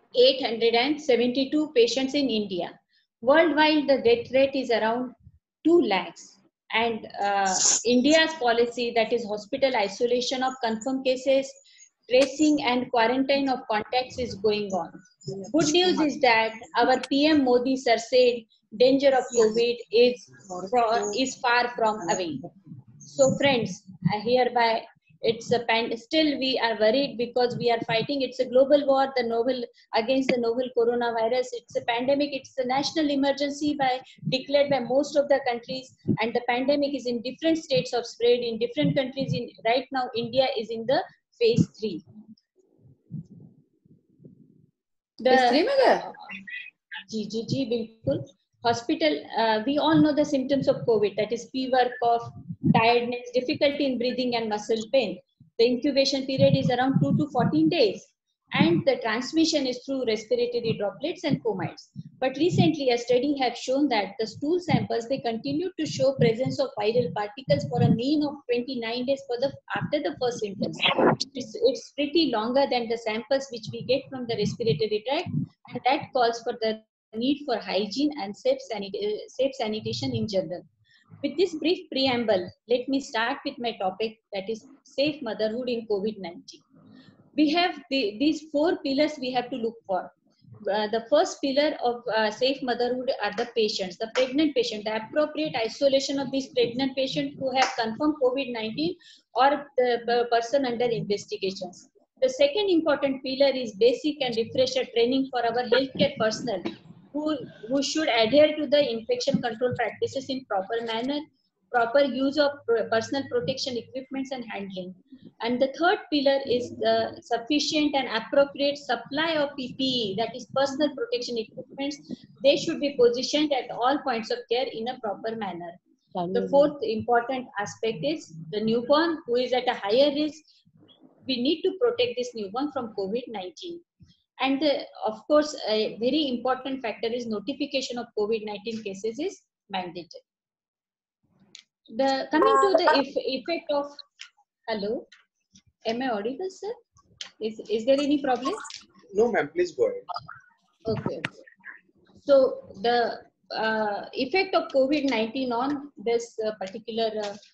872 patients in India. Worldwide, the death rate is around 2 lakhs. And India's policy, that is hospital isolation of confirmed cases, tracing and quarantine of contacts, is going on. Good news is that our PM Modi sir said danger of COVID is far from away. So friends, hereby still we are worried because we are fighting. It's a global war, against the novel coronavirus. It's a pandemic. It's a national emergency declared by most of the countries, and the pandemic is in different states of spread in different countries. Right now, India is in the phase 3. बिल्कुल. Hospital, we all know the symptoms of COVID, that is fever, cough, tiredness, difficulty in breathing and muscle pain. The incubation period is around 2 to 14 days, and the transmission is through respiratory droplets and fomites. But recently, a study has shown that the stool samples, they continue to show presence of viral particles for a mean of 29 days after the first symptoms. It's pretty longer than the samples which we get from the respiratory tract, and that calls for the need for hygiene and safe sanitation in general. With this brief preamble, let me start with my topic, that is safe motherhood in COVID-19. We have these 4 pillars we have to look for. The first pillar of safe motherhood are the patients, the pregnant patient, the appropriate isolation of these pregnant patients who have confirmed COVID-19 or the person under investigations. The second important pillar is basic and refresher training for our healthcare personnel who should adhere to the infection control practices in proper manner, proper use of personal protection equipments and handling. And the third pillar is the sufficient and appropriate supply of PPE, that is personal protection equipments. They should be positioned at all points of care in a proper manner. The fourth important aspect is the newborn who is at a higher risk. We need to protect this newborn from COVID-19. And of course, a very important factor is notification of COVID-19 cases is mandatory. Coming to the effect of, hello, am I audible, sir? Is there any problem? No, ma'am, please go ahead. Okay. So the effect of COVID-19 on this particular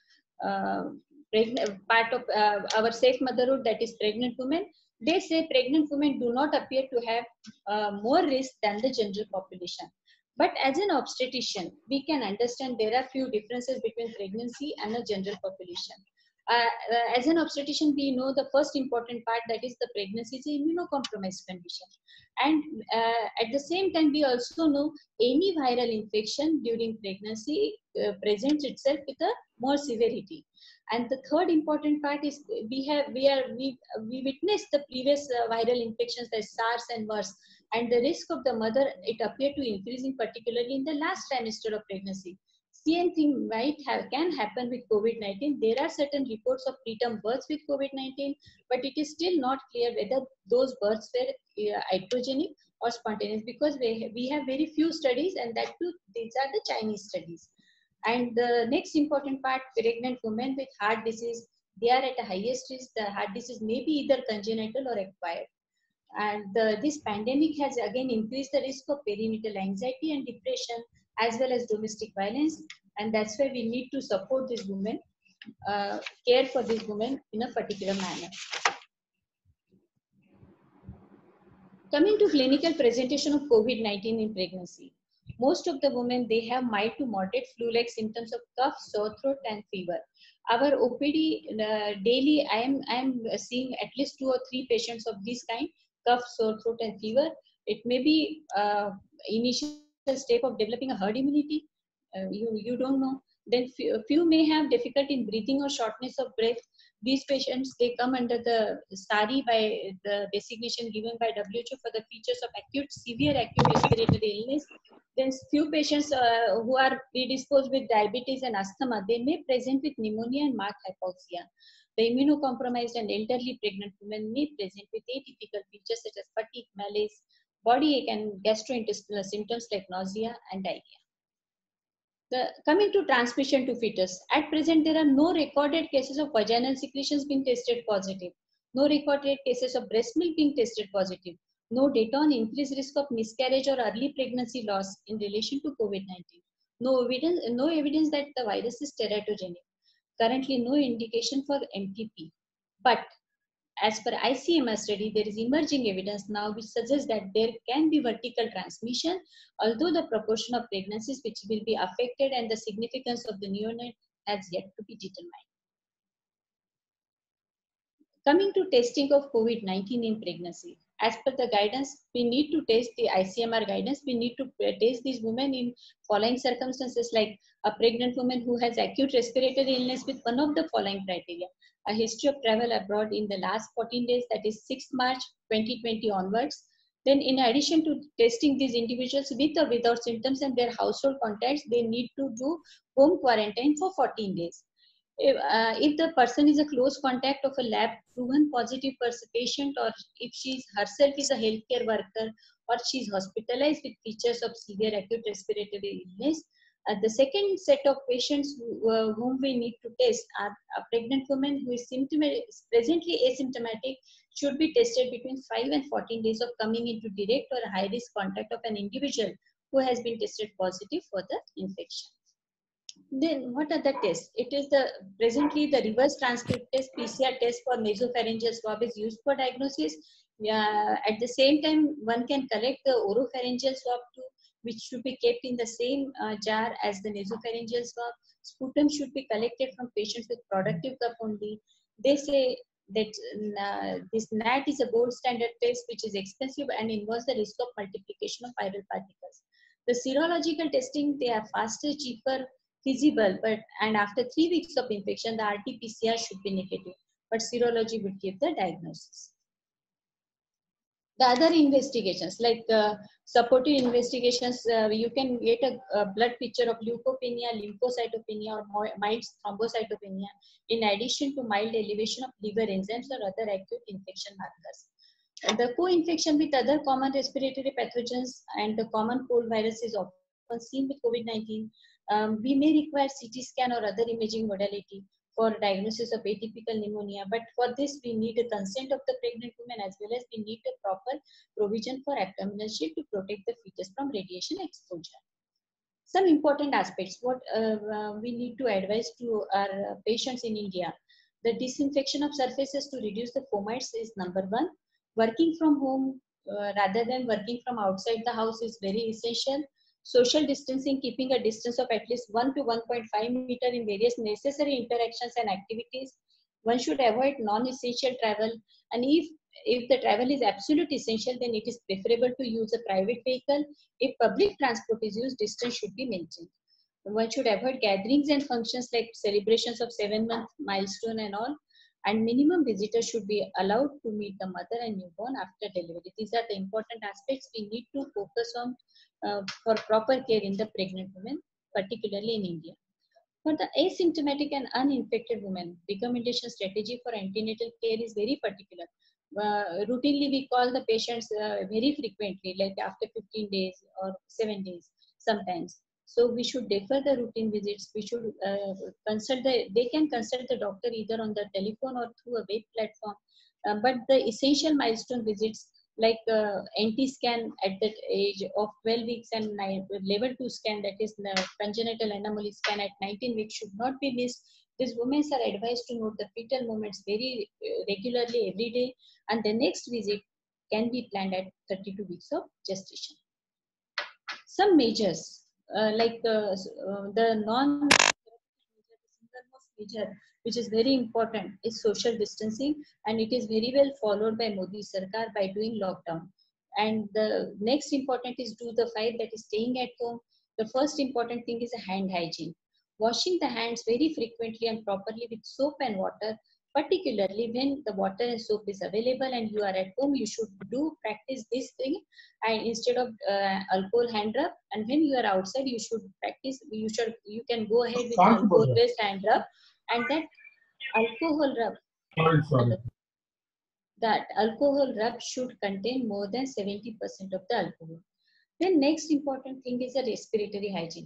part of our safe motherhood, that is pregnant women. They say pregnant women do not appear to have more risk than the general population. But as an obstetrician, we can understand there are few differences between pregnancy and a general population. As an obstetrician, we know the first important part, that is the pregnancy is an immunocompromised condition. And at the same time, we also know any viral infection during pregnancy presents itself with a more severity. And the third important part is we witnessed the previous viral infections like SARS and MERS, and the risk of the mother, it appeared to increasing particularly in the last trimester of pregnancy. Same thing can happen with COVID-19. There are certain reports of preterm births with COVID-19, but it is still not clear whether those births were iatrogenic or spontaneous, because we have very few studies, and that too, these are the Chinese studies. And the next important part, pregnant women with heart disease, they are at the highest risk. The heart disease may be either congenital or acquired. And this pandemic has again increased the risk of perinatal anxiety and depression, as well as domestic violence. And that's why we need to support these women, care for these women in a particular manner. Coming to clinical presentation of COVID-19 in pregnancy. Most of the women, they have mild to moderate flu-like symptoms of cough, sore throat, and fever. Our OPD daily, I am seeing at least 2 or 3 patients of this kind, cough, sore throat, and fever. It may be initial step of developing a herd immunity. You don't know. Then few may have difficulty in breathing or shortness of breath. These patients, they come under the SARI by the designation given by WHO for the features of severe acute respiratory illness. Then few patients who are predisposed with diabetes and asthma, they may present with pneumonia and marked hypoxia. The immunocompromised and elderly pregnant women may present with atypical features such as fatigue, malaise, body ache, and gastrointestinal symptoms like nausea and diarrhea. Coming to transmission to fetus, at present there are no recorded cases of vaginal secretions being tested positive, no recorded cases of breast milk being tested positive, No data on increased risk of miscarriage or early pregnancy loss in relation to COVID-19. No evidence that the virus is teratogenic. Currently, no indication for MTP. But as per ICMR study, there is emerging evidence now which suggests that there can be vertical transmission, although the proportion of pregnancies which will be affected and the significance of the neonate has yet to be determined. Coming to testing of COVID-19 in pregnancy, as per the guidance, we need to test the ICMR guidance. We need to test these women in following circumstances, like a pregnant woman who has acute respiratory illness with one of the following criteria: a history of travel abroad in the last 14 days, that is 6 March 2020 onwards. Then in addition to testing these individuals with or without symptoms and their household contacts, they need to do home quarantine for 14 days. If the person is a close contact of a lab proven positive patient, or if she herself is a healthcare worker, or she is hospitalized with features of severe acute respiratory illness, the second set of patients whom we need to test are a pregnant woman who is presently asymptomatic, should be tested between 5 and 14 days of coming into direct or high risk contact of an individual who has been tested positive for the infection. Then what are the tests? It is presently the reverse transcript test, PCR test for nasopharyngeal swab is used for diagnosis. At the same time, one can collect the oropharyngeal swab too, which should be kept in the same jar as the nasopharyngeal swab. Sputum should be collected from patients with productive cough only. They say that this NAT is a gold standard test which is expensive and involves the risk of multiplication of viral particles. The serological testing, they are faster, cheaper, feasible, and after 3 weeks of infection, the RT-PCR should be negative, but serology would give the diagnosis. The other investigations, like supportive investigations, you can get a blood picture of leukopenia, lymphocytopenia, or mild thrombocytopenia, in addition to mild elevation of liver enzymes or other acute infection markers. The co-infection with other common respiratory pathogens and the common cold virus is often seen with COVID-19. We may require CT scan or other imaging modality for diagnosis of atypical pneumonia, but for this we need a consent of the pregnant woman, as well as we need a proper provision for abdominal shield to protect the fetus from radiation exposure. Some important aspects what we need to advise to our patients in India: the disinfection of surfaces to reduce the fomites is number one. Working from home rather than working from outside the house is very essential. Social distancing, keeping a distance of at least 1 to 1.5 meter in various necessary interactions and activities. One should avoid non-essential travel, and if the travel is absolute essential, then it is preferable to use a private vehicle. If public transport is used, distance should be maintained. One should avoid gatherings and functions like celebrations of 7-month milestone and all, and minimum visitors should be allowed to meet the mother and newborn after delivery. These are the important aspects we need to focus on for proper care in the pregnant women, particularly in India. For the asymptomatic and uninfected women, recommendation strategy for antenatal care is very particular. Routinely, we call the patients very frequently, like after 15 days or 7 days sometimes. So we should defer the routine visits. We should they can consult the doctor either on the telephone or through a web platform. But the essential milestone visits, like NT scan at that age of 12 weeks and level 2 scan, that is the congenital anomaly scan at 19 weeks, should not be missed. These women are advised to note the fetal movements very regularly every day, and the next visit can be planned at 32 weeks of gestation. Some measures like the single-most measure, which is very important, is social distancing, and it is very well followed by Modi Sarkar by doing lockdown. And the next important is do the 5, that is staying at home. The first important thing is a hand hygiene. Washing the hands very frequently and properly with soap and water, particularly when the water and soap is available and you are at home, you should practice this thing, and instead of alcohol hand rub. And when you are outside, you should practice, you can go ahead with alcohol based hand rub, and that alcohol rub that alcohol rub should contain more than 70% of the alcohol. Then next important thing is a respiratory hygiene.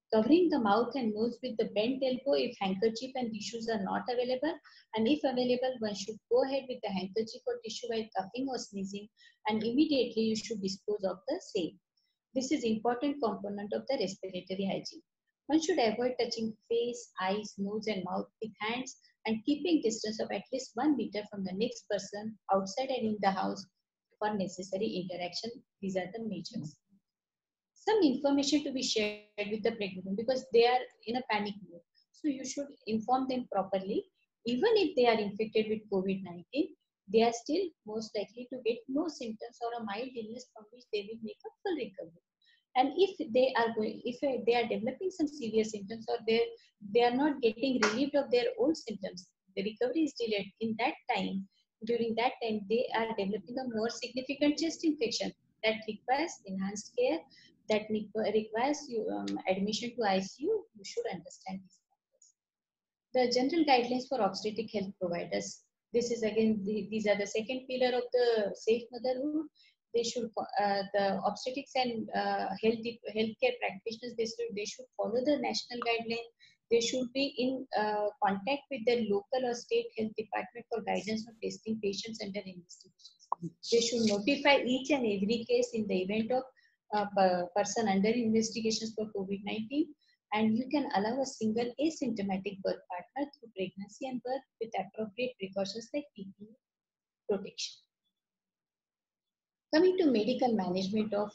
Covering the mouth and nose with the bent elbow if handkerchief and tissues are not available, and if available, one should go ahead with the handkerchief or tissue while coughing or sneezing, and immediately you should dispose of the same. This is important component of the respiratory hygiene. One should avoid touching face, eyes, nose and mouth with hands and keeping distance of at least 1 meter from the next person outside and in the house for necessary interaction. These are the measures. Some information to be shared with the pregnant because they are in a panic mode. So you should inform them properly. Even if they are infected with COVID-19, they are still most likely to get no symptoms or a mild illness from which they will make a full recovery. And if they are developing some severe symptoms or they are not getting relieved of their old symptoms, the recovery is delayed. In that time, during that time, they are developing a more significant chest infection that requires enhanced care, that requires admission to ICU. You should understand these factors. The general guidelines for obstetric health providers. This is again, these are the second pillar of the safe motherhood. They should, the obstetrics and healthcare practitioners, they should follow the national guideline. They should be in contact with their local or state health department for guidance on testing patients under investigations. They should notify each and every case in the event of person under investigations for COVID-19, and you can allow a single asymptomatic birth partner through pregnancy and birth with appropriate precautions like PPE protection. Coming to medical management of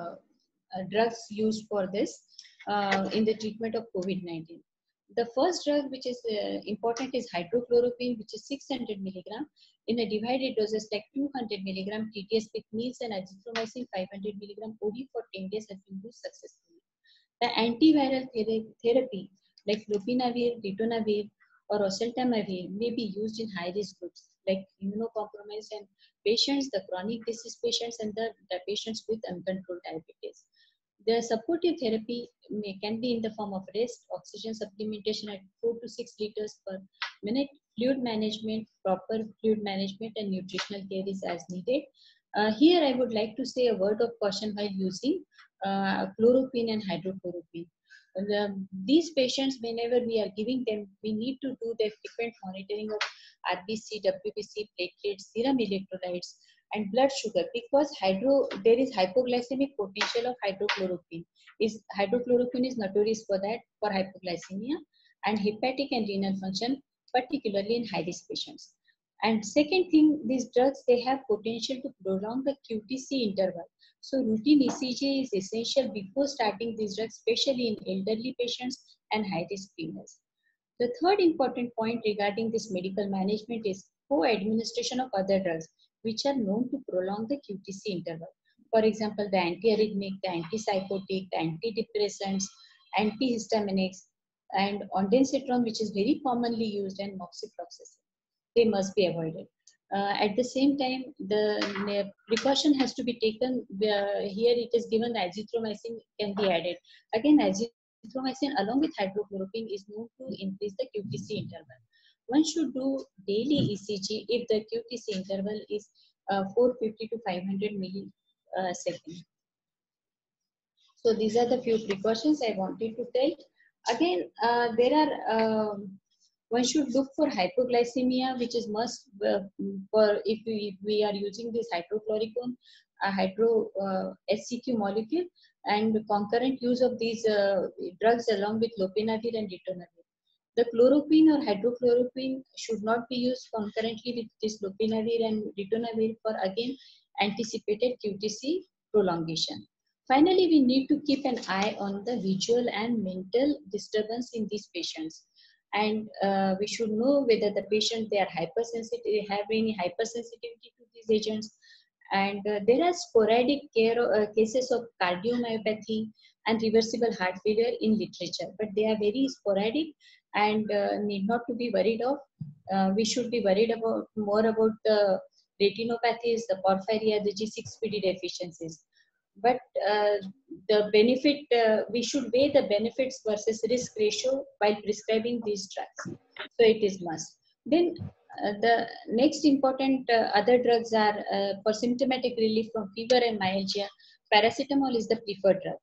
drugs used for this in the treatment of COVID-19. The first drug which is important is hydrochloroquine, which is 600 milligram in a divided doses like 200 milligram TDS with meals, and azithromycin 500 milligram OD for 10 days has been used successfully. The antiviral therapy like lopinavir, ritonavir, or oseltamivir may be used in high-risk groups like immunocompromised and patients, the chronic disease patients, and the patients with uncontrolled diabetes. The supportive therapy can be in the form of rest, oxygen supplementation at 4 to 6 liters per minute, fluid management, proper fluid management, and nutritional care is as needed. Here I would like to say a word of caution while using chloroquine and hydrochloroquine. These patients, whenever we are giving them, we need to do the frequent monitoring of RBC, WBC, platelets, serum electrolytes, and blood sugar, because there is hypoglycemic potential of hydrochloroquine. Hydrochloroquine is notorious for that, for hypoglycemia and hepatic and renal function, particularly in high-risk patients. And second thing, these drugs, they have potential to prolong the QTC interval. So routine ECG is essential before starting these drugs, especially in elderly patients and high-risk females. The third important point regarding this medical management is co-administration of other drugs, which are known to prolong the QTC interval. For example, the antiarrhythmic, the antipsychotic, the antidepressants, antihistaminics, and ondansetron, which is very commonly used, and moxifloxacin. They must be avoided. At the same time, the precaution has to be taken. Here it is given the azithromycin can be added. Again, azithromycin along with hydrochloroquine is known to increase the QTC interval. One should do daily ECG if the QTC interval is 450 to 500 milliseconds. So these are the few precautions I wanted to tell. Again, one should look for hypoglycemia, which is must for if we are using this hydrochloroquine, SCQ molecule, and concurrent use of these drugs along with lopinavir and ritonavir. The chloroquine or hydrochloroquine should not be used concurrently with this lopinavir and ritonavir for again anticipated QTC prolongation. Finally, we need to keep an eye on the visual and mental disturbance in these patients. And we should know whether the patient, they are hypersensitive, have any hypersensitivity to these agents. And there are sporadic cases of cardiomyopathy and reversible heart failure in literature, but they are very sporadic and need not to be worried of. We should be worried more about the retinopathies, the porphyria, the G6PD deficiencies. But the benefit, we should weigh the benefits versus risk ratio while prescribing these drugs. So it is must. Then the next important other drugs are for symptomatic relief from fever and myalgia. Paracetamol is the preferred drug.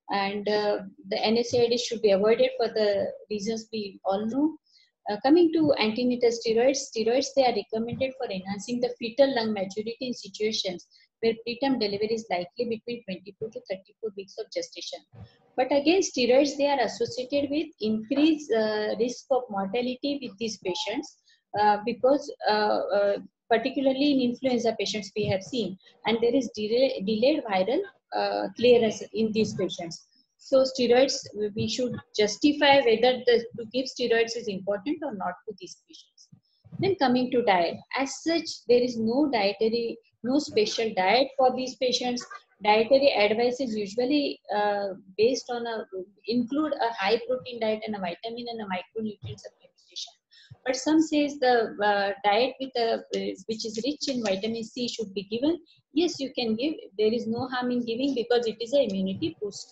and the NSAIDs should be avoided for the reasons we all know. Coming to antenatal steroids, they are recommended for enhancing the fetal lung maturity in situations where preterm delivery is likely between 24 to 34 weeks of gestation. But again, steroids, they are associated with increased risk of mortality with these patients because particularly in influenza patients we have seen, and there is delayed viral clearance in these patients. So steroids, we should justify whether to give steroids is important or not to these patients. Then coming to diet, as such, there is no special diet for these patients. Dietary advice is usually based on include a high protein diet and a vitamin and a micronutrient supplementation. But some says the diet which is rich in vitamin C should be given. Yes, you can give. There is no harm in giving because it is an immunity booster.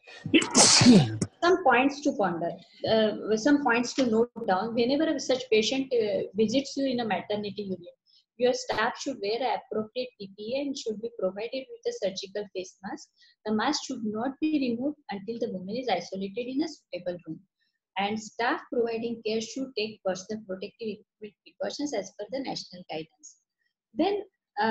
Some points to ponder, some points to note down. Whenever such patient visits you in a maternity unit, your staff should wear appropriate PPE and should be provided with a surgical face mask. The mask should not be removed until the woman is isolated in a suitable room. And staff providing care should take personal protective equipment precautions as per the national guidance. Then,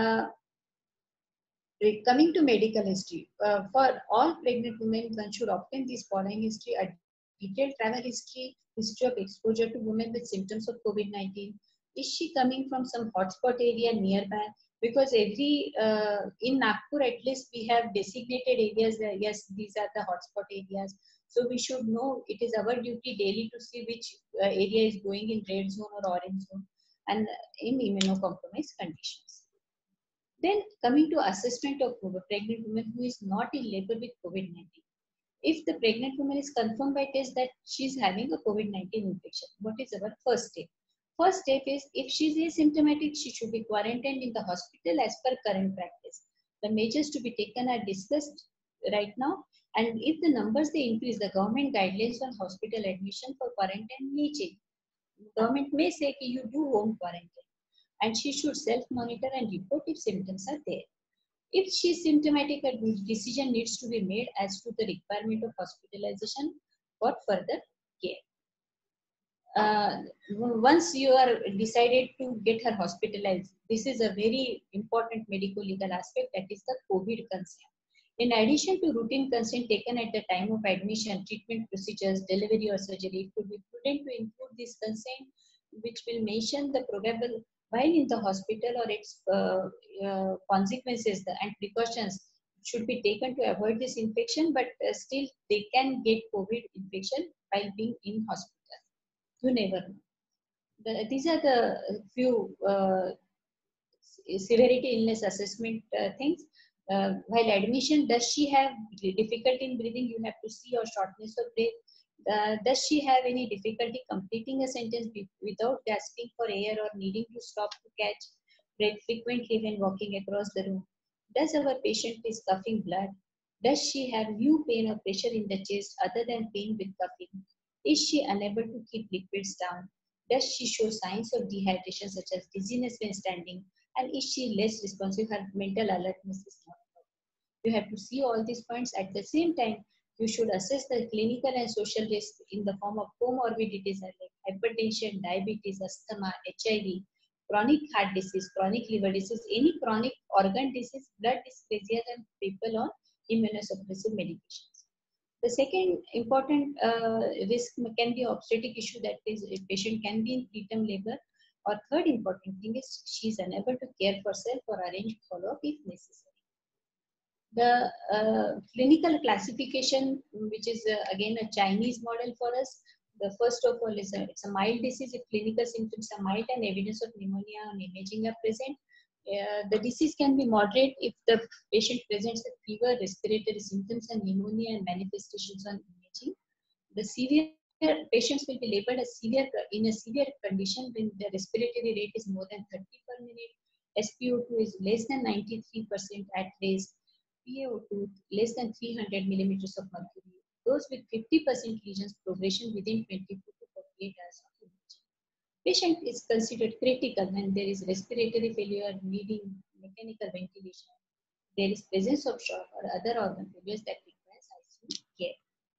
coming to medical history, for all pregnant women, one should obtain this following history: a detailed travel history of exposure to women with symptoms of COVID-19. Is she coming from some hotspot area nearby? Because in Nagpur at least we have designated areas that yes, these are the hotspot areas. So we should know, it is our duty daily to see which area is going in red zone or orange zone and in immunocompromised conditions. Then coming to assessment of pregnant woman who is not in labor with COVID-19. If the pregnant woman is confirmed by test that she is having a COVID-19 infection, what is our first step? First step is, if she is asymptomatic, she should be quarantined in the hospital as per current practice. The measures to be taken are discussed right now, and if the numbers they increase, the government guidelines on hospital admission for quarantine may change. Government may say that you do home quarantine, and she should self-monitor and report if symptoms are there. If she is symptomatic, a decision needs to be made as to the requirement of hospitalization for further care. Once you are decided to get her hospitalized, this is a very important medical legal aspect, that is the COVID consent. In addition to routine consent taken at the time of admission, treatment procedures, delivery or surgery, it could be prudent to include this consent, which will mention the probable while in the hospital or its consequences and precautions should be taken to avoid this infection, but still they can get COVID infection while being in hospital. You never know. These are the few severity illness assessment things. While admission, does she have difficulty in breathing? You have to see, or shortness of breath. Does she have any difficulty completing a sentence without gasping for air or needing to stop to catch breath frequently when walking across the room? Does our patient is coughing blood? Does she have new pain or pressure in the chest other than pain with coughing? Is she unable to keep liquids down? Does she show signs of dehydration such as dizziness when standing? And is she less responsive? Her mental alertness is not. You have to see all these points. At the same time, you should assess the clinical and social risk in the form of comorbidities like hypertension, diabetes, asthma, HIV, chronic heart disease, chronic liver disease, any chronic organ disease, blood dysplasia, and people on immunosuppressive medications. The second important risk can be obstetric issue, that is, a patient can be in preterm labor. Or third important thing is she is unable to care for herself or arrange follow-up if necessary. The clinical classification, which is again a Chinese model for us. The first of all is it's a mild disease if clinical symptoms are mild and evidence of pneumonia on imaging are present. The disease can be moderate if the patient presents with fever, respiratory symptoms, and pneumonia and manifestations on imaging. The severe patients will be labeled as in a severe condition when the respiratory rate is more than 30 per minute, SpO2 is less than 93% at rest, PaO2 less than 300 millimeters of mercury. Those with 50% lesions progression within 24 to 48 hours of imaging. Patient is considered critical when there is respiratory failure needing mechanical ventilation. There is presence of shock or other organ failures that requires ICU care.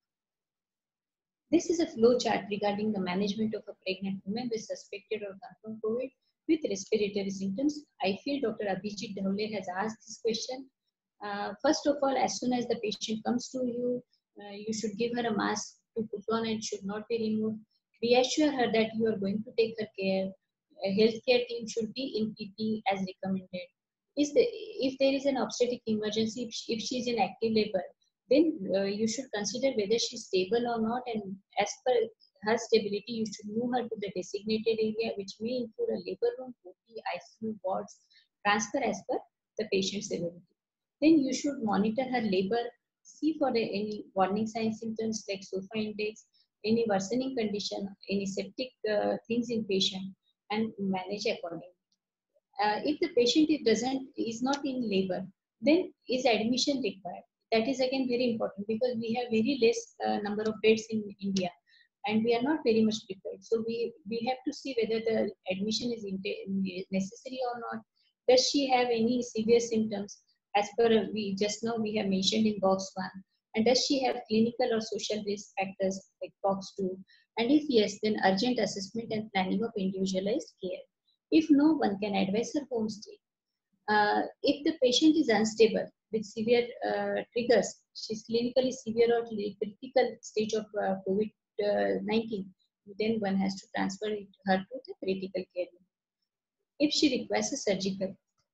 This is a flow chart regarding the management of a pregnant woman with suspected or confirmed COVID with respiratory symptoms. I feel Dr. Abhijit Dhaule has asked this question. First of all, as soon as the patient comes to you, you should give her a mask to put on and should not be removed. Reassure her that you are going to take her care. A healthcare team should be in PP as recommended. If there is an obstetric emergency, if she is in active labor, then you should consider whether she is stable or not, and as per her stability, you should move her to the designated area, which may include a labor room, OT, ICU, wards, transfer as per the patient's severity. Then you should monitor her labor, see for any warning signs, symptoms like SOFA index, any worsening condition, any septic things in patient, and manage accordingly. If the patient is not in labor, then is admission required? That is again very important because we have very less number of beds in India, and we are not very much prepared. So we have to see whether the admission is necessary or not. Does she have any severe symptoms? As per we just now we have mentioned in box 1, and does she have clinical or social risk factors like box 2? And if yes, then urgent assessment and planning of individualized care. If no, one can advise her home stay. If the patient is unstable with severe triggers, she's clinically severe or critical stage of COVID-19, then one has to transfer her to the critical care unit. If she requires a surgical,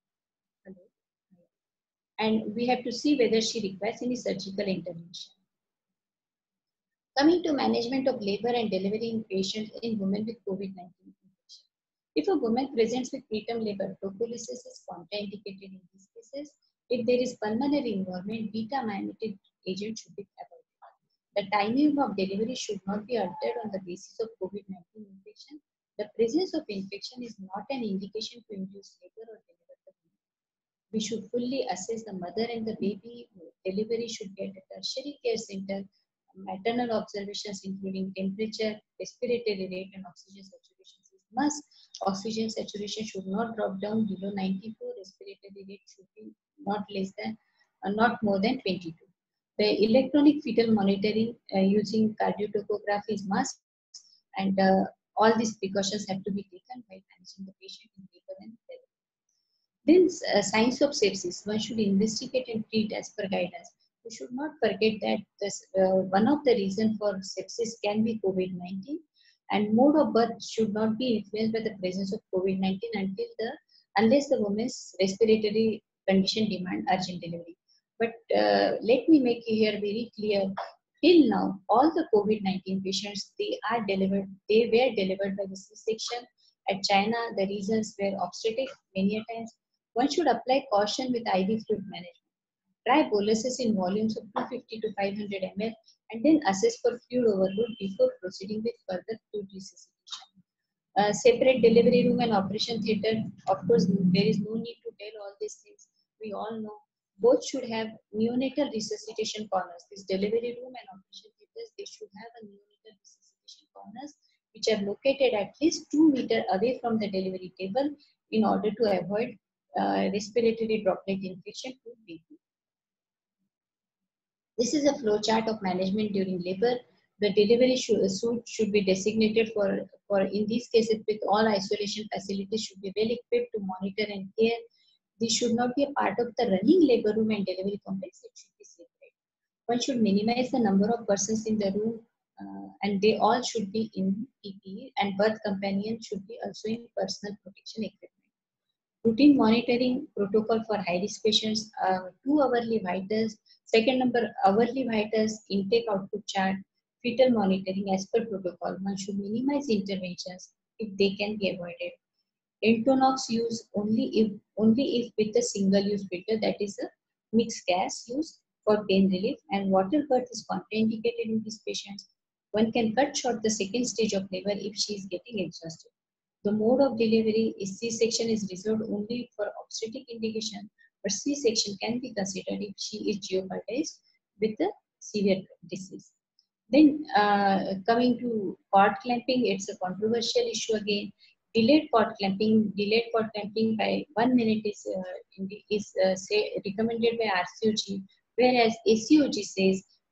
and we have to see whether she requires any surgical intervention. Coming to management of labor and delivery in patients in women with COVID-19 infection. If a woman presents with preterm labor, prophylaxis is contraindicated in these cases. If there is pulmonary involvement, beta-mimetic agent should be avoided. The timing of delivery should not be altered on the basis of COVID-19 infection. The presence of infection is not an indication to induce labor or deliver the baby. We should fully assess the mother and the baby. Delivery should be at a tertiary care center. Maternal observations including temperature, respiratory rate, and oxygen saturation is must. Oxygen saturation should not drop down below 94. Respiratory rate should be not more than 22. The electronic fetal monitoring using cardiotocography is must, and all these precautions have to be taken while managing the patient in labor and delivery. Then signs of sepsis, one should investigate and treat as per guidance. We should not forget that one of the reasons for sepsis can be COVID-19, and mode of birth should not be influenced by the presence of COVID-19 unless the woman's respiratory condition demand urgent delivery. But let me make here very clear, till now, all the COVID-19 patients, they were delivered by the C-section. At China, the reasons were obstetric many a times. One should apply caution with IV fluid management. Try boluses in volumes of 250 to 500 ml and then assess for fluid overload before proceeding with further fluid resuscitation. Separate delivery room and operation theatre. Of course, there is no need to tell all these things. We all know both should have neonatal resuscitation corners. This delivery room and operation theatres, they should have a neonatal resuscitation corners which are located at least 2 meters away from the delivery table in order to avoid respiratory droplet infection to baby. This is a flow chart of management during labor. The delivery suite should be designated for in these cases with all isolation facilities should be well equipped to monitor and care. This should not be a part of the running labor room and delivery complex. It should be separate. One should minimize the number of persons in the room and they all should be in PPE, and birth companion should be also in personal protection equipment. Routine monitoring protocol for high-risk patients, 2 hourly vitals, second number hourly vitals, intake output chart, fetal monitoring as per protocol. One should minimize interventions if they can be avoided. Entonox use only if with a single-use filter, that is a mixed gas used for pain relief, and water birth is contraindicated in these patients. One can cut short the second stage of labor if she is getting exhausted. The mode of delivery is C-section is reserved only for obstetric indication, but C-section can be considered if she is jeopardized with a severe disease. Then coming to cord clamping, it's a controversial issue again. Delayed cord clamping by 1 minute is recommended by RCOG, whereas ACOG says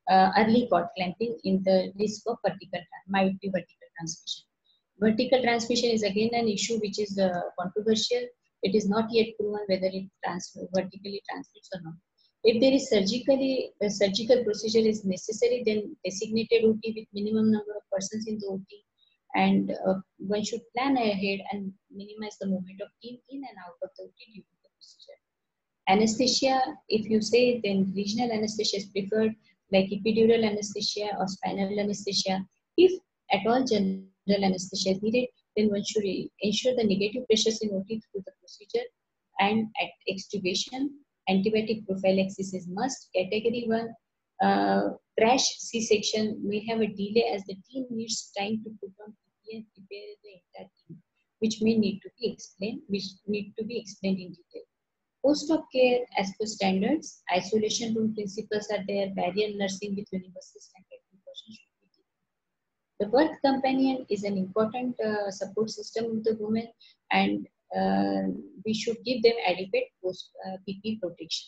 early cord clamping in the risk of might be vertical transmission. Vertical transmission is again an issue which is controversial. It is not yet proven whether it vertically transmits or not. If there is a surgical procedure is necessary, then designated OT with minimum number of persons in the OT, and one should plan ahead and minimize the movement of team in and out of the OT during the procedure. Anesthesia, if you say, then regional anesthesia is preferred, like epidural anesthesia or spinal anesthesia. If at all general anesthesia is needed, then one should ensure the negative pressures in OT through the procedure, and at extubation, antibiotic prophylaxis is must. Category 1, crash C-section may have a delay as the team needs time to put on PPE and prepare the entire team, which need to be explained in detail. Post-op care as per standards, isolation room principles are there, barrier nursing with universal standard precautions should be taken. The birth companion is an important support system of the woman, and we should give them adequate PP protection.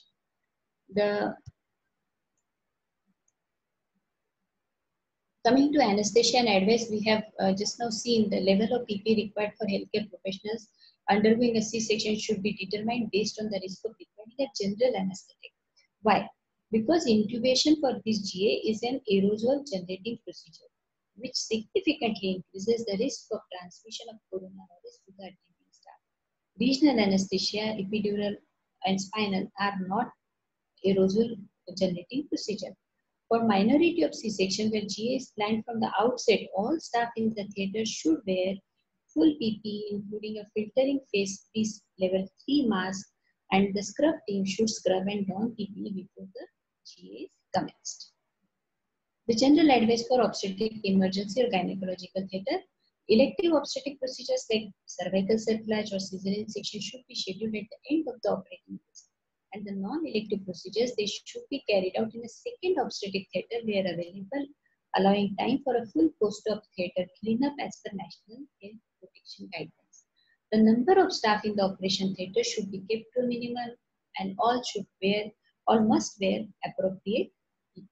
Coming to anesthesia and advice, we have just now seen the level of PP required for healthcare professionals undergoing a C-section should be determined based on the risk of requiring a general anesthetic. Why? Because intubation for this GA is an aerosol generating procedure, which significantly increases the risk of transmission of coronavirus to the attending staff. Regional anesthesia, epidural, and spinal are not aerosol generating procedure. For minority of C-section where GA is planned from the outset, all staff in the theatre should wear full PPE, including a filtering face piece level 3 mask, and the scrub team should scrub and don PPE before the GA is commenced. The general advice for obstetric emergency or gynecological theatre, elective obstetric procedures like cervical cerclage or cesarean section should be scheduled at the end of the operating days. And the non-elective procedures, they should be carried out in a second obstetric theatre where available, allowing time for a full post-op theatre cleanup as per National Health Protection Guidelines. The number of staff in the operation theatre should be kept to a minimum, and all must wear appropriate PPE.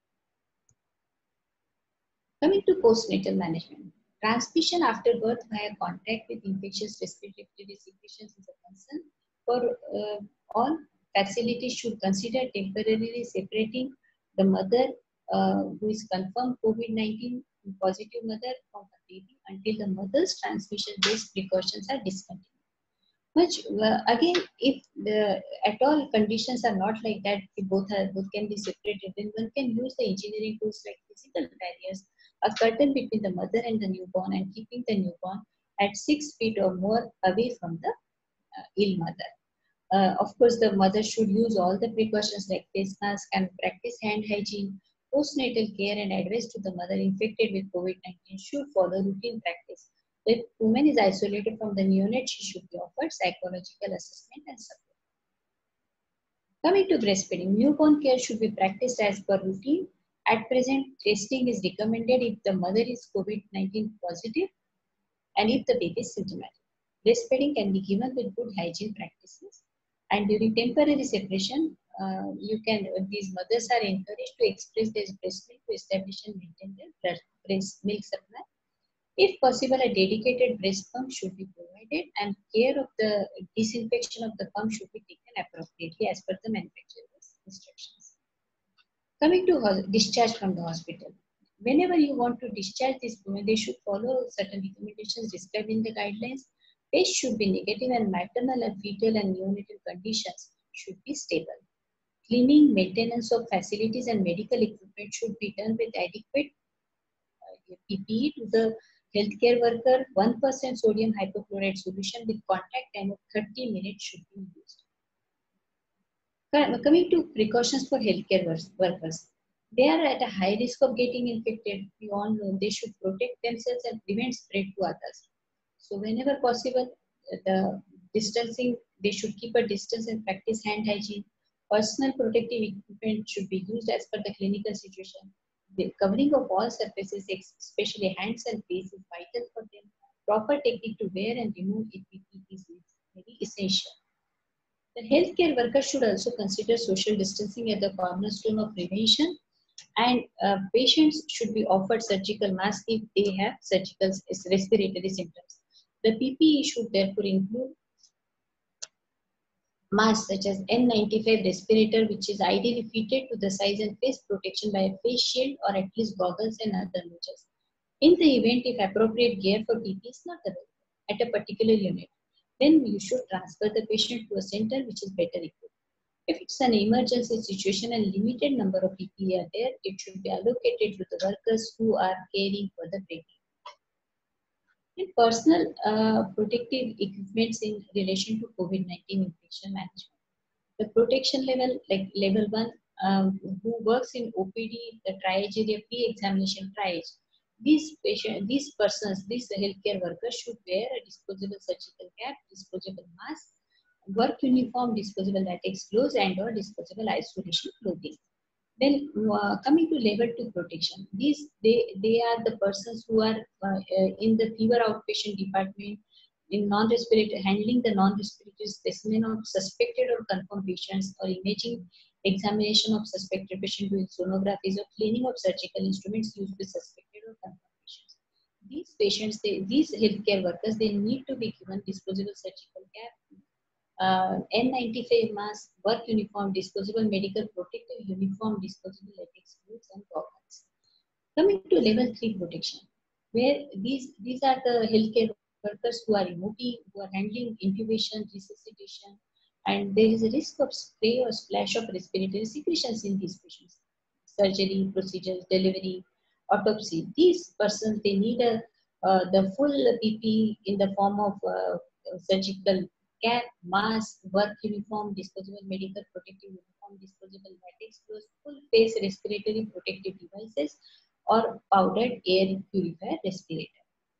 Coming to postnatal management, transmission after birth via contact with infectious respiratory secretions is a concern. For all, facilities should consider temporarily separating the mother who is confirmed COVID-19 positive mother from her baby until the mother's transmission-based precautions are discontinued. Again, if at all conditions are not like that, if both can be separated, then one can use the engineering tools like physical barriers, a curtain between the mother and the newborn, and keeping the newborn at 6 feet or more away from the ill mother. Of course, the mother should use all the precautions like face mask and practice hand hygiene. Postnatal care and advice to the mother infected with COVID-19 should follow routine practice. If woman is isolated from the neonate, she should be offered psychological assessment and support. Coming to breastfeeding, newborn care should be practiced as per routine. At present, testing is recommended if the mother is COVID-19 positive and if the baby is symptomatic. Breastfeeding can be given with good hygiene practices. And during temporary separation, these mothers are encouraged to express their breast milk to establish and maintain their breast milk supply. If possible, a dedicated breast pump should be provided, and care of the disinfection of the pump should be taken appropriately as per the manufacturer's instructions. Coming to discharge from the hospital. Whenever you want to discharge this woman, they should follow certain recommendations described in the guidelines. Test should be negative, and maternal and fetal and neonatal conditions should be stable. Cleaning, maintenance of facilities and medical equipment should be done with adequate PPE to the healthcare worker. 1% sodium hypochlorite solution with contact time of 30 minutes should be used. Coming to precautions for healthcare workers. They are at a high risk of getting infected. We all know they should protect themselves and prevent spread to others. So whenever possible, the distancing, they should keep a distance and practice hand hygiene. Personal protective equipment should be used as per the clinical situation. The covering of all surfaces, especially hands and face, is vital for them. Proper technique to wear and remove PPE is very essential. The healthcare worker should also consider social distancing as the cornerstone of prevention. And patients should be offered surgical mask if they have surgical respiratory symptoms. The PPE should therefore include masks such as N95 respirator, which is ideally fitted to the size and face protection by a face shield or at least goggles and other measures. In the event if appropriate gear for PPE is not available at a particular unit, then you should transfer the patient to a center which is better equipped. If it's an emergency situation and limited number of PPE are there, it should be allocated to the workers who are caring for the patient. And personal protective equipments in relation to COVID-19 infection management. The protection level, like level 1, who works in OPD, the triage area, pre-examination triage, these persons, these healthcare workers should wear a disposable surgical cap, disposable mask, work uniform, disposable latex gloves, and or disposable isolation clothing. Then coming to level 2 protection, they are the persons who are in the fever outpatient department in non-respiratory, handling the non-respiratory specimen of suspected or confirmed patients, or imaging examination of suspected patient doing sonographies, or cleaning of surgical instruments used with suspected or confirmed patients. These patients, these healthcare workers, they need to be given disposable surgical cap, N95 mask, work uniform, disposable medical protective uniform, disposable latex gloves and goggles. Coming to level 3 protection, where these are the healthcare workers who are MOT, who are handling intubation, resuscitation, and there is a risk of spray or splash of respiratory secretions in these patients. Surgery, procedures, delivery, autopsy. These persons, they need the full PPE in the form of surgical cap, mask, work uniform, disposable medical protective uniform, disposable latex gloves, full face respiratory protective devices, or powdered air purifier respirator.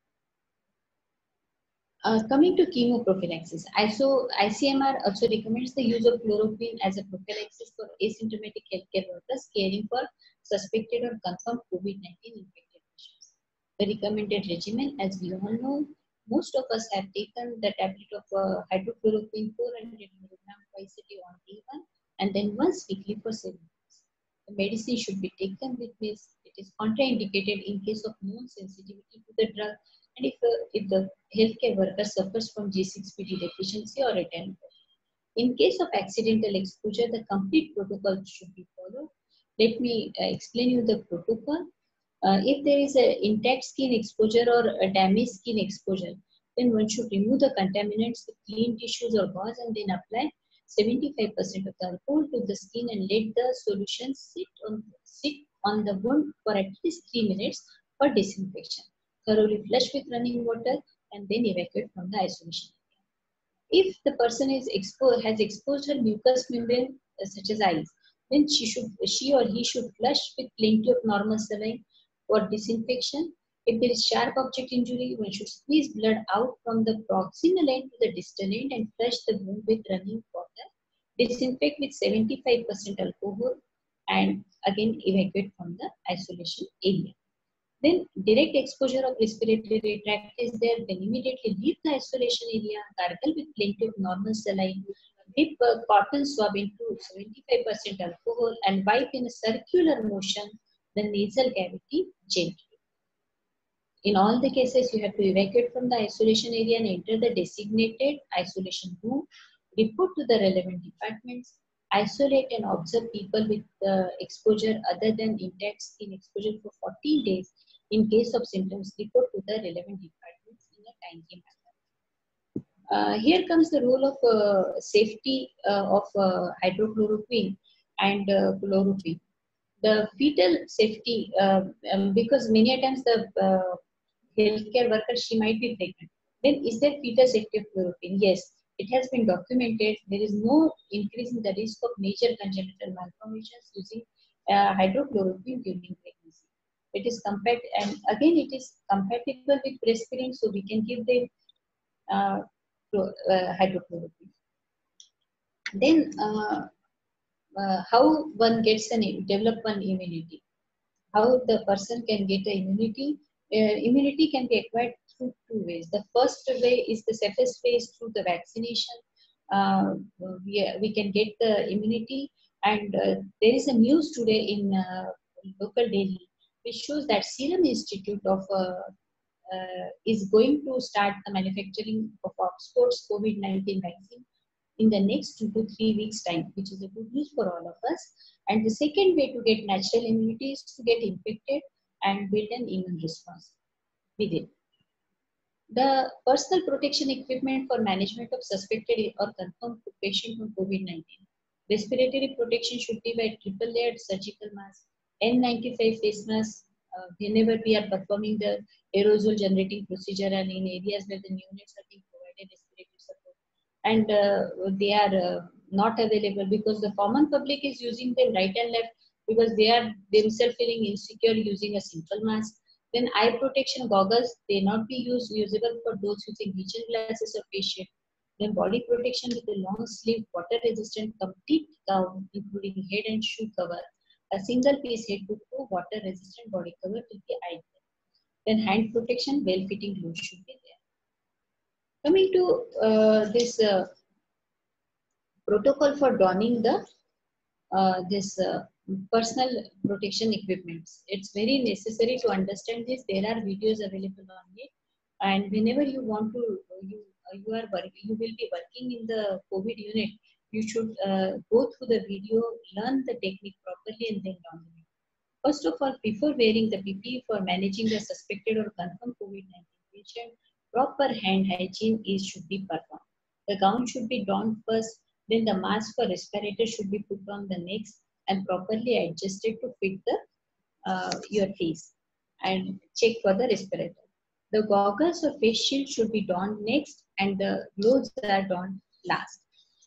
Coming to chemoprophylaxis, ICMR also recommends the use of chloroquine as a prophylaxis for asymptomatic healthcare workers caring for suspected or confirmed COVID-19 infected patients. The recommended regimen, as we all know, most of us have taken the tablet of hydrochloroquine 400 mg twice a day on day 1 and then once weekly for 7 days. The medicine should be taken with this. It is contraindicated in case of known sensitivity to the drug, and if the healthcare worker suffers from G6PD deficiency or retinopathy. In case of accidental exposure, the complete protocol should be followed. Let me explain you the protocol. If there is an intact skin exposure or a damaged skin exposure, then one should remove the contaminants with clean tissues or gauze and then apply 75% of the alcohol to the skin and let the solution sit on the wound for at least 3 minutes for disinfection. Thoroughly flush with running water and then evacuate from the isolation area. If the person has exposed her mucous membrane such as eyes, then she or he should flush with plenty of normal saline for disinfection. If there is sharp object injury, one should squeeze blood out from the proximal end to the distal end and flush the wound with running water. Disinfect with 75% alcohol and again evacuate from the isolation area. Then direct exposure of respiratory tract is there, then immediately leave the isolation area, gargle with plenty of normal saline, dip a cotton swab into 75% alcohol and wipe in a circular motion the nasal cavity gently. In all the cases, you have to evacuate from the isolation area and enter the designated isolation room, report to the relevant departments, isolate and observe people with exposure other than intact skin exposure for 14 days. In case of symptoms, report to the relevant departments in a timely manner. Here comes the role of safety of hydrochloroquine and chloroquine. The fetal safety, because many times the healthcare worker, she might be pregnant. Then is there fetal safety of chloroquine? Yes, it has been documented. There is no increase in the risk of major congenital malformations using hydrochloroquine during pregnancy. It is and again it is compatible with breastfeeding, so we can give them hydrochloroquine. Then how one gets develop one immunity? How the person can get the immunity? Immunity can be acquired through 2 ways. The first way is the safest way is through the vaccination. We can get the immunity, and there is a news today in local Delhi, which shows that Serum Institute of is going to start the manufacturing of Oxford's COVID-19 vaccine in the next 2 to 3 weeks time, which is a good news for all of us. And the second way to get natural immunity is to get infected and build an immune response within. The personal protection equipment for management of suspected or confirmed patient from COVID-19. Respiratory protection should be by triple layered surgical mask, N95 face mask, whenever we are performing the aerosol generating procedure and in areas where the neonates are being provided respiratory support. And they are not available because the common public is using them right and left because they are themselves feeling insecure using a simple mask. Then eye protection goggles, they not be usable for those using vision glasses or face shield. Then body protection with a long sleeve, water resistant complete gown, including head and shoe cover. A single piece head to toe water resistant body cover will be ideal. Then hand protection, well fitting gloves should be there. Coming to this protocol for donning the personal protection equipments. It's very necessary to understand this. There are videos available on it, and whenever you want to, you will be working in the COVID unit. You should go through the video, learn the technique properly, and then don it. First of all, before wearing the PPE for managing the suspected or confirmed COVID-19 patient, proper hand hygiene should be performed. The gown should be donned first, then the mask for respirator should be put on the next and properly adjusted to fit your face and check for the respirator. The goggles or face shield should be donned next and the gloves are donned last.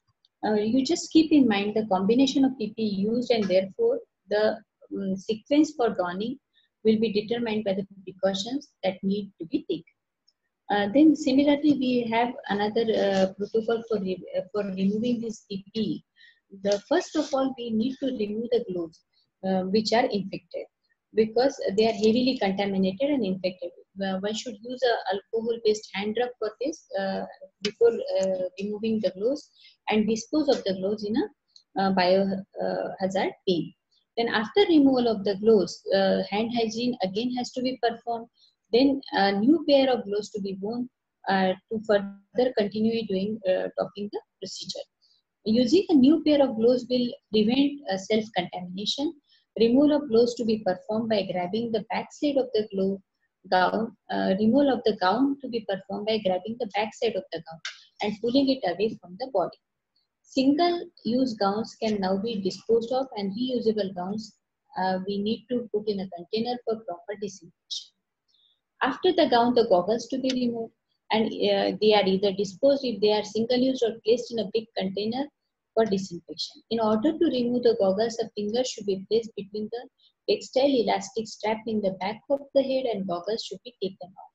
You just keep in mind the combination of PPE used and therefore the sequence for donning will be determined by the precautions that need to be taken. Then similarly, we have another protocol for removing this PPE. First of all, we need to remove the gloves which are infected because they are heavily contaminated and infected. One should use a alcohol-based hand rub for this before removing the gloves and dispose of the gloves in a biohazard bin. Then after removal of the gloves, hand hygiene again has to be performed. Then a new pair of gloves to be worn to further continue doing talking the procedure. Using a new pair of gloves will prevent self-contamination. Removal of gloves to be performed by grabbing the backside of the gown. Removal of the gown to be performed by grabbing the backside of the gown and pulling it away from the body. Single-use gowns can now be disposed of and reusable gowns we need to put in a container for proper disinfection. After the gown, the goggles to be removed and they are either disposed if they are single-use or placed in a big container for disinfection. In order to remove the goggles, a finger should be placed between the textile elastic strap in the back of the head and goggles should be taken off.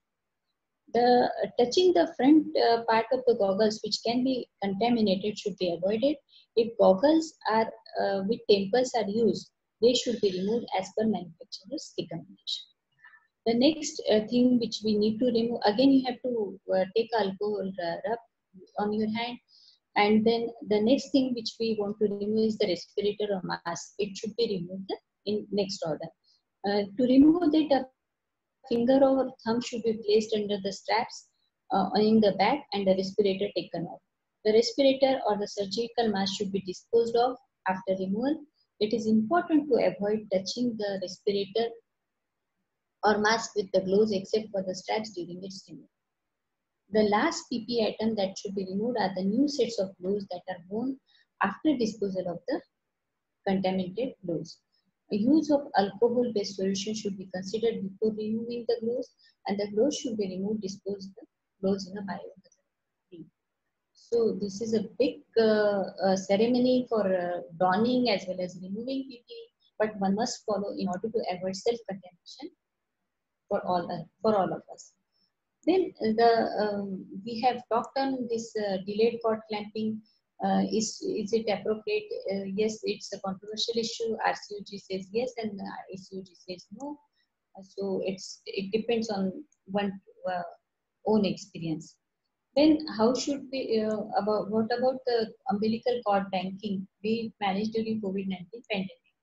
Touching the front part of the goggles which can be contaminated should be avoided. If goggles are with tempers are used, they should be removed as per manufacturer's recommendation. The next thing which we need to remove, again you have to take alcohol rub on your hand, and then the next thing which we want to remove is the respirator or mask. It should be removed in next order. To remove that, a finger or thumb should be placed under the straps in the back and the respirator taken off. The respirator or the surgical mask should be disposed of after removal. It is important to avoid touching the respirator or mask with the gloves except for the straps during its removal. The last PPE item that should be removed are the new sets of gloves that are worn after disposal of the contaminated gloves. A use of alcohol-based solution should be considered before removing the gloves, and the gloves should be removed, dispose the gloves in a biohazard bin. So this is a big ceremony for donning as well as removing PPE, but one must follow in order to avoid self-contamination for all of us. Then we have talked on this delayed cord clamping. Is it appropriate? Yes, it's a controversial issue. RCOG says yes, and ICOG says no. So it depends on one own experience. Then how should we what about the umbilical cord banking we managed during COVID-19 pandemic?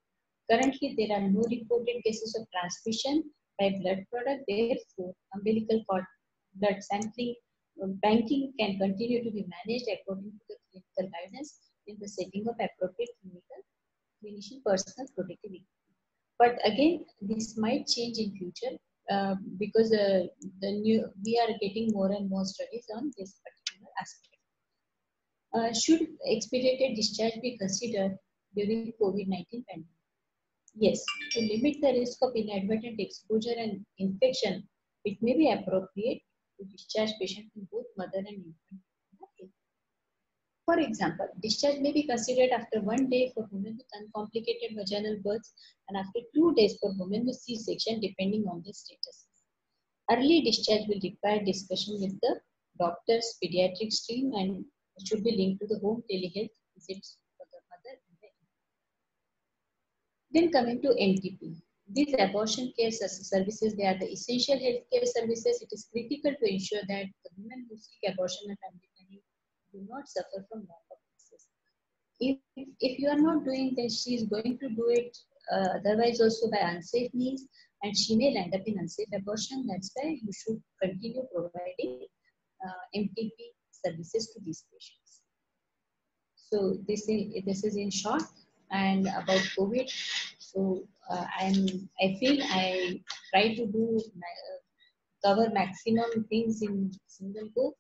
Currently, there are no reported cases of transmission by blood product. Therefore, umbilical cord blood sampling banking can continue to be managed according to the clinical guidance in the setting of appropriate clinician personal protective equipment. But again, this might change in future because we are getting more and more studies on this particular aspect. Should expedited discharge be considered during COVID-19 pandemic? Yes, to limit the risk of inadvertent exposure and infection, it may be appropriate to discharge patient from both mother and infant. For example, discharge may be considered after 1 day for women with uncomplicated vaginal births and after 2 days for women with C-section, depending on the status. Early discharge will require discussion with the doctor's pediatrics team and should be linked to the home telehealth visits for the mother and the infant. Then coming to NTP. These abortion care services, they are the essential healthcare services. It is critical to ensure that the women who seek abortion and family planning do not suffer from lack of access. If you are not doing this, she is going to do it otherwise also by unsafe means, and she may land up in unsafe abortion. That's why you should continue providing MTP services to these patients. So this is in short and about COVID. So I feel I try to do cover maximum things in single go.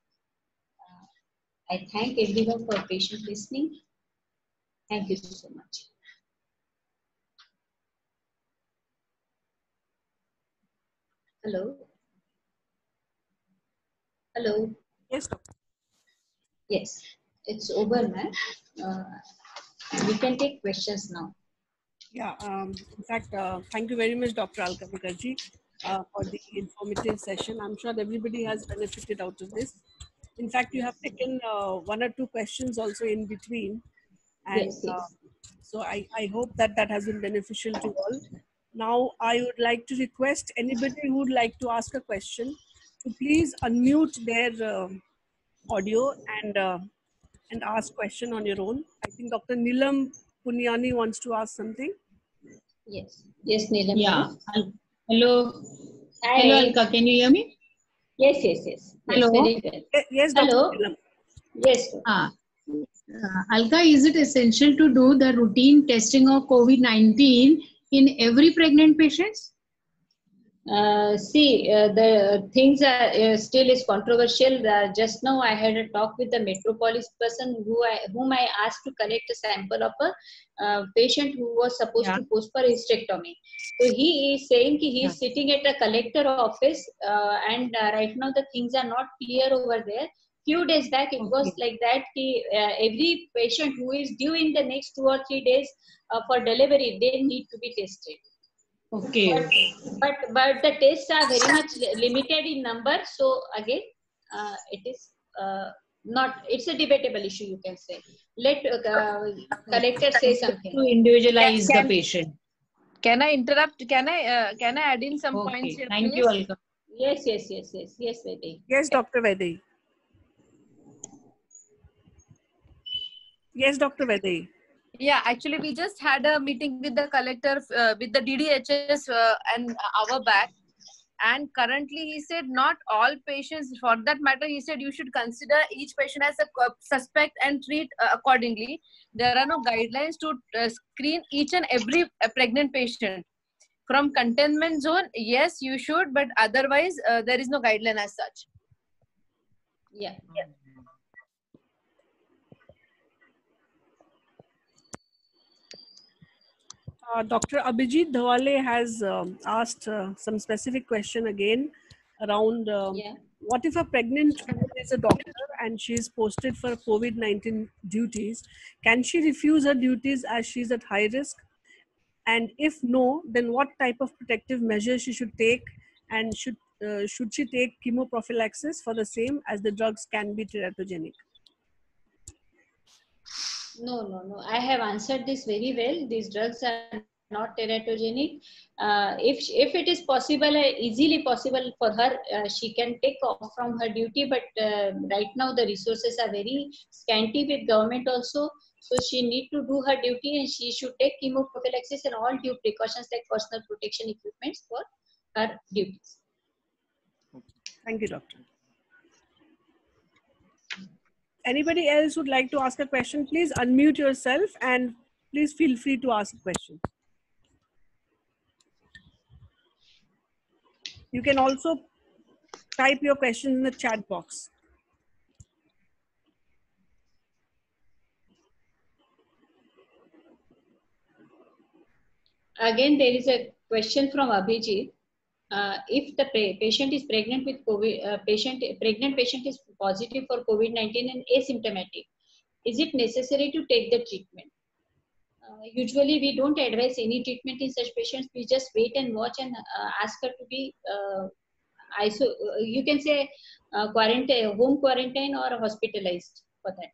I thank everyone for patient listening. Thank you so much. Hello. Hello. Yes, doctor. Yes, it's over, ma'am. We can take questions now. Yeah, in fact, thank you very much, Dr. Alka Mukherjee, for the informative session. I'm sure everybody has benefited out of this. In fact, you have taken 1 or 2 questions also in between. And Yes, yes. so I hope that that has been beneficial to all. Now, I would like to request anybody who would like to ask a question to please unmute their audio and ask question on your own. I think Dr. Nilam Punyani wants to ask something. Yes. Yes, Neelam. Yeah. Hello. Hi. Hello, Alka. Can you hear me? Yes, yes, yes. Hello. Yes, very well. Yes, Dr. Hello. Nilam. Yes. Alka, is it essential to do the routine testing of COVID-19 in every pregnant patient? The things are still is controversial. Just now I had a talk with the Metropolis person whom I asked to collect a sample of a patient who was supposed to post for hysterectomy. So he is saying he is sitting at a collector office and right now the things are not clear over there. Few days back it was like that. Every patient who is due in the next 2 or 3 days for delivery, they need to be tested. Okay. But the tests are very much limited in number. So again, it is not. It's a debatable issue. You can say. Let collector say something. To individualize the patient. Can I interrupt? Can I add in some points here? Thank you, Alka. Yes, Vaidehi. Yes, Dr. Vaidehi. Yes, Dr. Vaidehi. Yeah, actually, we just had a meeting with the collector, with the DDHS an hour back. And currently, he said not all patients, for that matter, he said you should consider each patient as a suspect and treat accordingly. There are no guidelines to screen each and every pregnant patient. From containment zone, yes, you should, but otherwise, there is no guideline as such. Yeah. Dr. Abhijit Dhawale has asked some specific question again around what if a pregnant woman is a doctor and she is posted for COVID-19 duties? Can she refuse her duties as she is at high risk? And if no, then what type of protective measures she should take, and should she take chemoprophylaxis for the same, as the drugs can be teratogenic? No. I have answered this very well. These drugs are not teratogenic. If it is possible, easily possible for her, she can take off from her duty. But right now the resources are very scanty with government also. So she need to do her duty and she should take chemoprophylaxis and all due precautions like personal protection equipments for her duties. Thank you, doctor. Anybody else would like to ask a question? Please unmute yourself and please feel free to ask a question. You can also type your question in the chat box. Again, there is a question from Abhijit. If the patient is pregnant with COVID, pregnant patient is positive for COVID-19 and asymptomatic, is it necessary to take the treatment? Usually, we don't advise any treatment in such patients. We just wait and watch and ask her to be you can say quarantine, home quarantine or hospitalized for that.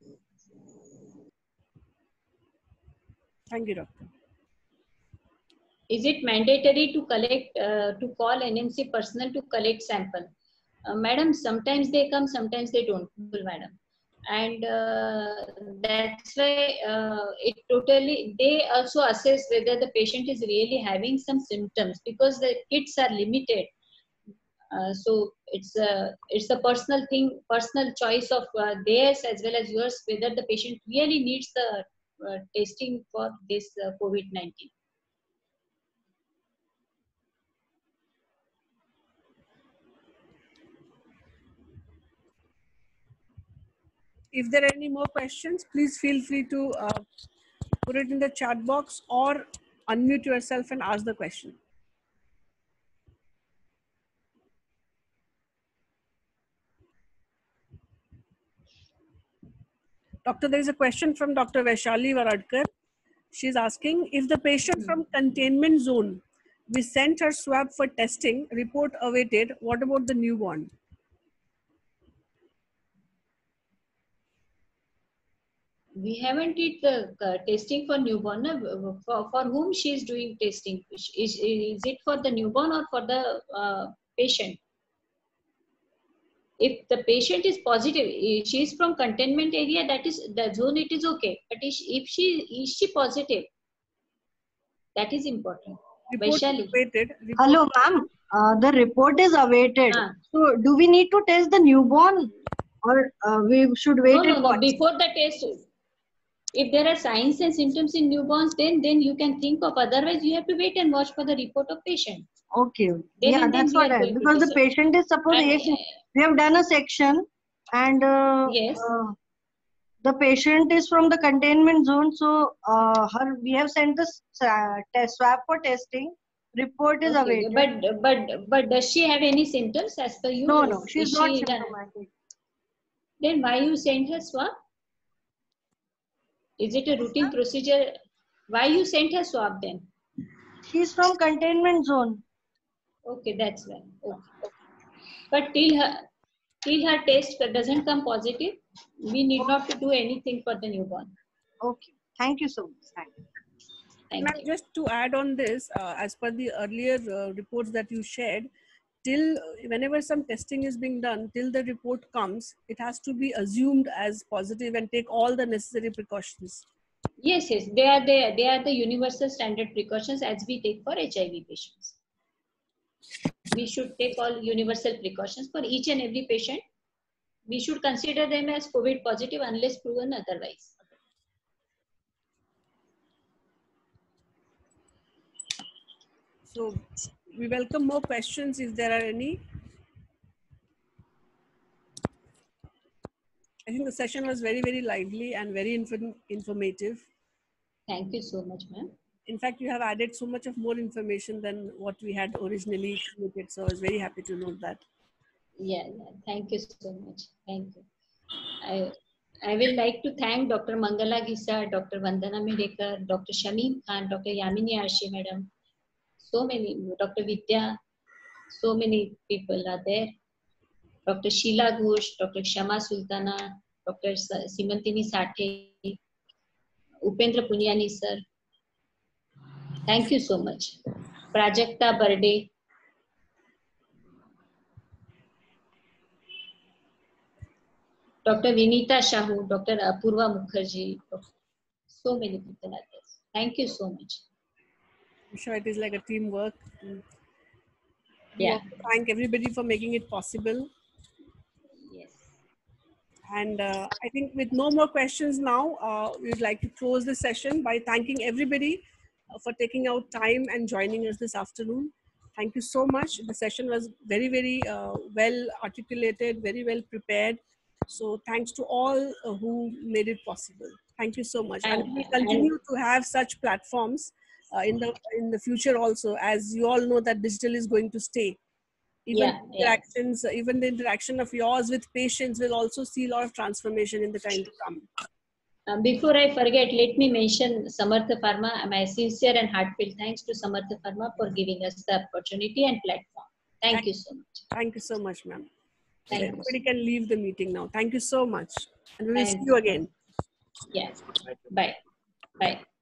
Thank you, doctor. Is it mandatory to collect, to call NMC personnel to collect sample? Madam, sometimes they come, sometimes they don't, madam. And that's why it totally, they also assess whether the patient is really having some symptoms because the kits are limited. So it's a personal thing, personal choice of theirs as well as yours, whether the patient really needs the testing for this COVID-19. If there are any more questions, please feel free to put it in the chat box or unmute yourself and ask the question. Doctor, there is a question from Dr. Vaishali Varadkar. She's asking, if the patient from containment zone, we sent her swab for testing, report awaited, what about the newborn? We haven't did the testing for newborn. For whom she is doing testing? Is it for the newborn or for the patient? If the patient is positive, she is from containment area, that is the zone, it is okay. But is she positive? That is important. Report awaited. Hello, ma'am. The report is awaited. So, do we need to test the newborn, or we should wait? No. Before the test, if there are signs and symptoms in newborns, then you can think of. Otherwise, you have to wait and watch for the report of patient. Okay. Yeah, that's what I. Because the patient is supposed. We have done a section, and yes. The patient is from the containment zone, so we have sent the test swab for testing. Report is awaited. But does she have any symptoms as per you? No, she's not symptomatic. Then why you sent her swab? Is it a routine procedure? Why you sent her swab then? She's from containment zone. Okay, that's why. Okay. But till her test doesn't come positive, we need not to do anything for the newborn. Okay. Thank you so much. Thank you. Just to add on this, as per the earlier reports that you shared, till whenever some testing is being done, till the report comes, it has to be assumed as positive and take all the necessary precautions. Yes. They are the universal standard precautions as we take for HIV patients. We should take all universal precautions for each and every patient. We should consider them as COVID positive unless proven otherwise. So we welcome more questions if there are any. I think the session was very, very lively and very informative. Thank you so much, ma'am. In fact, you have added so much of more information than what we had originally committed. So I was very happy to note that. Yeah. Thank you so much. Thank you. I will like to thank Dr. Mangala Gisa, Dr. Vandana Medekar, Dr. Shamim Khan, Dr. Yamini Arshi, madam. So many, Dr. Vidya, so many people are there. Dr. Sheila Ghosh, Dr. Shama Sultana, Dr. Simantini Sathe, Upendra Punyani sir. Thank you so much. Prajakta Barde. Dr. Vinita Shahu, Dr. Apurva Mukherjee, So many people are there. Thank you so much. I'm sure it is like a teamwork. We Yeah. want to thank everybody for making it possible. Yes. And I think with no more questions now, we would like to close this session by thanking everybody for taking out time and joining us this afternoon. Thank you so much. The session was very, very well articulated, very well prepared. So thanks to all who made it possible. Thank you so much. And we continue to have such platforms in the future also, as you all know that digital is going to stay. Even interactions, even the interaction of yours with patients will also see a lot of transformation in the time to come. Before I forget, let me mention Samartha Pharma. My sincere and heartfelt thanks to Samartha Pharma for giving us the opportunity and platform. Thank you so much. Thank you so much, ma'am. Thank you. Everybody can leave the meeting now. Thank you so much. And we will see you again. Yeah. Bye. Bye.